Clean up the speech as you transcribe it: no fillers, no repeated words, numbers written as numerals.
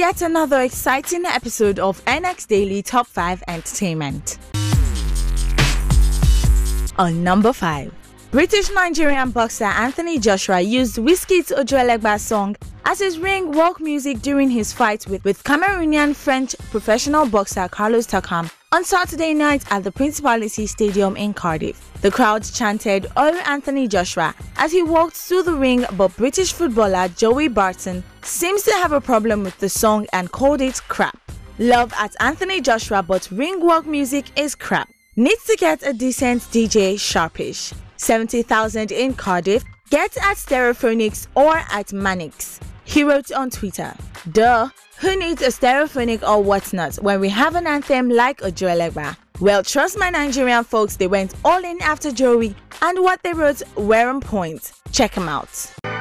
yet another exciting episode of NX Daily Top 5 Entertainment. On number 5, British-Nigerian boxer Anthony Joshua used Wizkid's Ojuelegba song as his ring walk music during his fight with Cameroonian French professional boxer Carlos Takam on Saturday night at the Principality Stadium in Cardiff. The crowd chanted "Oh Anthony Joshua" as he walked through the ring, but British footballer Joey Barton seems to have a problem with the song and called it crap. Love at Anthony Joshua, but ring walk music is crap. Needs to get a decent DJ sharpish. 70,000 in Cardiff. Get at Stereophonics or at Manix. He wrote on Twitter, "Duh, who needs a Stereophonic or whatnot when we have an anthem like Ojuelegba?" Well, trust my Nigerian folks, they went all in after Joey, and what they wrote were on point. Check him out.